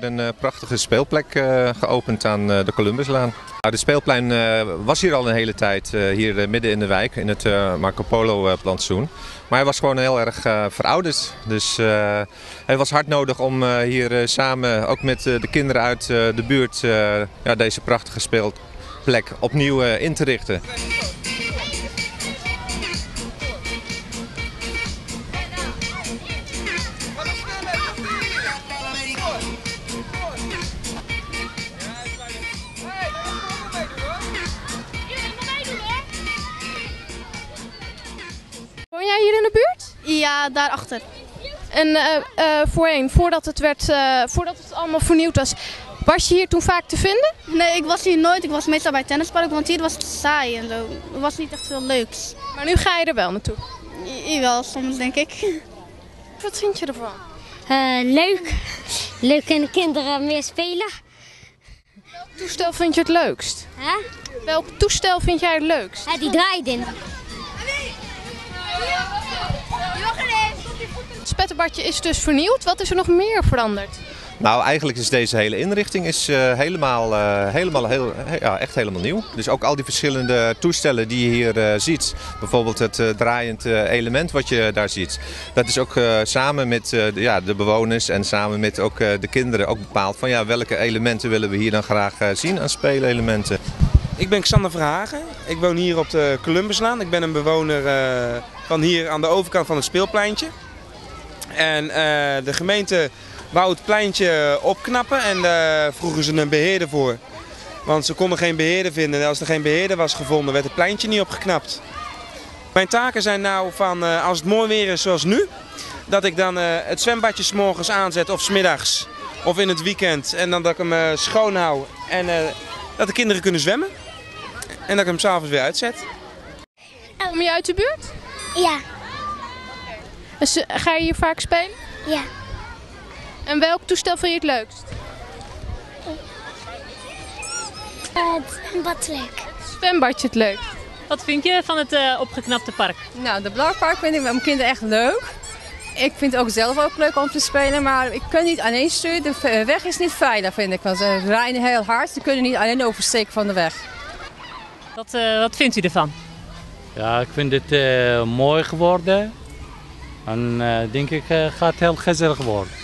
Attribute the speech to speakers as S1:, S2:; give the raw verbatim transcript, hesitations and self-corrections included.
S1: hier een uh, prachtige speelplek uh, geopend aan uh, de Columbuslaan. Nou, de speelplein uh, was hier al een hele tijd, uh, hier uh, midden in de wijk, in het uh, Marco Polo uh, plantsoen. Maar hij was gewoon heel erg uh, verouderd. Dus uh, het was hard nodig om uh, hier uh, samen, ook met uh, de kinderen uit uh, de buurt, uh, ja, deze prachtige speelplek opnieuw uh, in te richten.
S2: Woon jij hier in de buurt?
S3: Ja, daarachter.
S2: En uh, uh, voorheen, voordat het, werd, uh, voordat het allemaal vernieuwd was, was je hier toen vaak te vinden?
S3: Nee, ik was hier nooit. Ik was meestal bij het tennispark, want hier was het saai en zo. Het was niet echt veel leuks.
S2: Maar nu ga je er wel naartoe?
S3: I jawel, soms denk ik.
S2: Wat vind je ervan?
S4: Uh, leuk. Leuk en de kinderen meer spelen.
S2: Welk toestel vind je het leukst?
S4: Huh?
S2: Welk toestel vind jij het leukst?
S4: Ja, die draait in.
S2: Het spettenbadje is dus vernieuwd. Wat is er nog meer veranderd?
S1: Nou, eigenlijk is deze hele inrichting is, uh, helemaal, uh, helemaal heel, ja, echt helemaal nieuw. Dus ook al die verschillende toestellen die je hier uh, ziet. Bijvoorbeeld het uh, draaiend uh, element wat je daar ziet. Dat is ook uh, samen met uh, de, ja, de bewoners en samen met ook uh, de kinderen ook bepaald van ja, welke elementen willen we hier dan graag uh, zien aan speelelementen.
S5: Ik ben Xander Verhagen. Ik woon hier op de Columbuslaan. Ik ben een bewoner uh, van hier aan de overkant van het speelpleintje. En uh, de gemeente wou het pleintje opknappen en daar uh, vroegen ze een beheerder voor. Want ze konden geen beheerder vinden en als er geen beheerder was gevonden werd het pleintje niet opgeknapt. Mijn taken zijn nou van uh, als het mooi weer is zoals nu, dat ik dan uh, het zwembadje 's morgens aanzet of 's middags of in het weekend. En dan dat ik hem uh, schoon hou en uh, dat de kinderen kunnen zwemmen. En dat ik hem 's avonds weer uitzet.
S2: Kom je uit de buurt?
S4: Ja.
S2: Dus, ga je hier vaak spelen?
S4: Ja.
S2: En welk toestel vind je het leukst?
S4: Uh, het zwembad leuk.
S2: Zwembadje het leukst.
S6: Wat vind je van het uh, opgeknapte park?
S7: Nou, de Blauwpark vind ik met mijn kinderen echt leuk. Ik vind het ook zelf ook leuk om te spelen, maar ik kan niet alleen sturen. De weg is niet veilig, vind ik. Want ze rijden heel hard, ze kunnen niet alleen oversteken van de weg.
S6: Wat, uh, wat vindt u ervan?
S8: Ja, ik vind het uh, mooi geworden. En uh, denk ik uh, gaat heel gezellig worden.